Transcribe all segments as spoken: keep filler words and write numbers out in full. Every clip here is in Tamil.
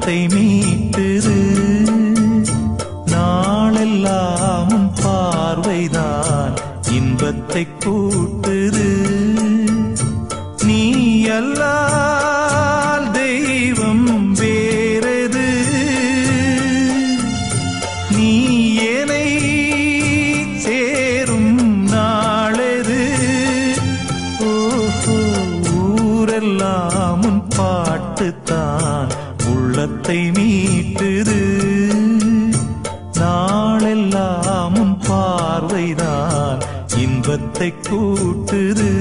உள்ளத்தை மீட்டுது. நாளெல்லாம் உன் பார்வைதான் இன்பத்தை கூட்டுது. நீ அல்லால் தெய்வம் வேறது, நீ என்னை சேரும் நாளது. ஓஹோ, ஊரெல்லாம் உன் பாட்டுத்தான் உள்ளத்தை மீட்டுது. நாளெல்லாம் உன் பார்வைதான் இன்பத்தை கூட்டுது.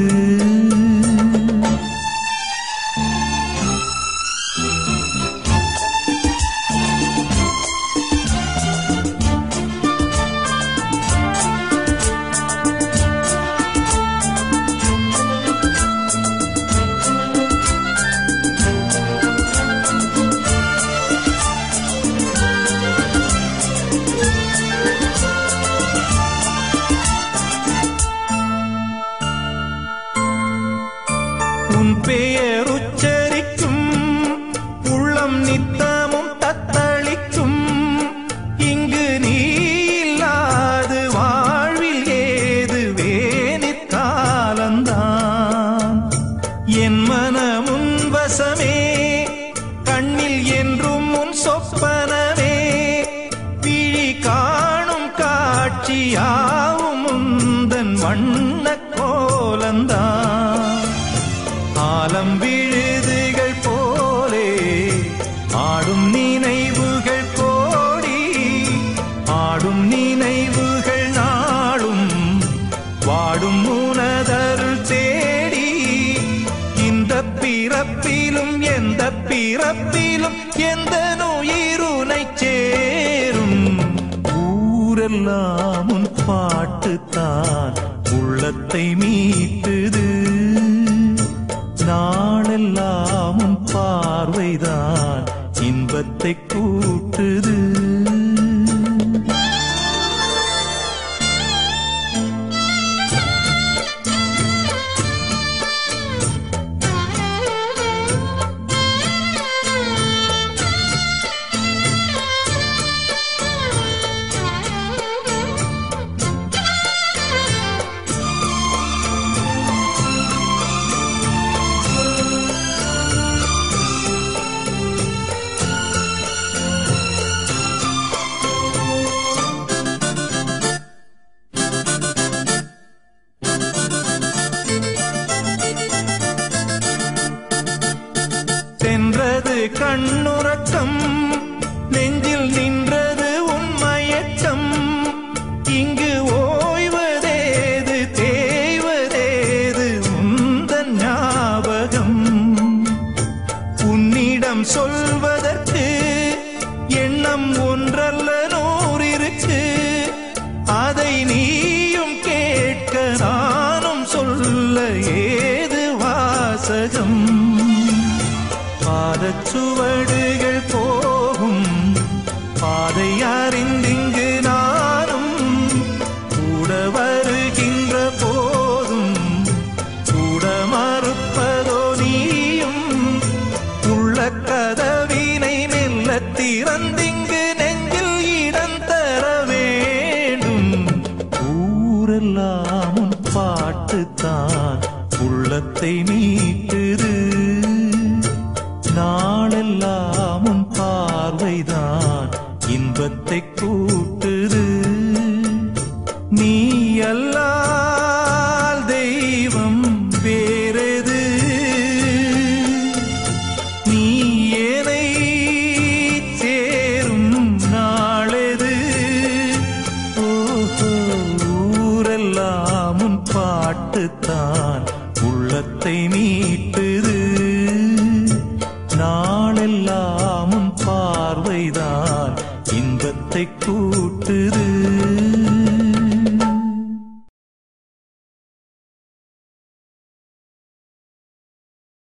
உன் பெயர் உச்சரிக்கும் உள்ளம் நித்தமும் தத்தளிக்கும். இங்கு நீ இல்லாது வாழ்வில் ஏது வேணித்தாலந்தான். என் மனமுன் வசமே, கண்ணில் என்றும் உன் சொப்பனமே. விழி காணும் காட்சியாவும் உந்தன் வண்ண கோலந்தான். ஆலம் விழுதுகள் போலே ஆடும் நினைவுகள் கோடி, ஆடும் நினைவுகள் நாளும் வாடும் உனதருள் தேடி. இந்த பிறப்பிலும் எந்த பிறப்பிலும் எந்த நுயிருனை சேரும். ஊரெல்லாம் உன் பாட்டுத்தான் உள்ளத்தை மீட்டுது. நாளெல்லாம் உன் பார்வைதான் இன்பத்தை கூட்டுது. சென்றது கண்ணுறக்கம், நெஞ்சில் நின்றது உன் மயக்கம். இங்கு ஓய்வதேது தேய்வதேது உந்தன் ஞாபகம். உன்னிடம் சொல்வதற்கு எண்ணம் ஒன்றல்ல நூறிருக்கு. அதை நீயும் கேட்க நானும் சொல்ல ஏது வாசகம். பாதச்சுவடுகள் போகும் பாதை அறிந்திங்கு நானும் கூட வருகின்ற போதும் கூட மறுப்பதோ நீயும். உள்ள கதவினை மெல்ல திறந்திங்கு நெஞ்சில் இடம் தர வேண்டும். ஊரெல்லாம் உன் பாட்டுத்தான் உள்ளத்தை மீட்டுது. நாளெல்லாம் உன் பார்வைதான் இன்பத்தை கூட்டுது. நீ அல்லால் தெய்வம் வேறது, நீ என்னை சேரும் நாளது. ஓஹோ, ஊரெல்லாம் உன் பாட்டுத்தான்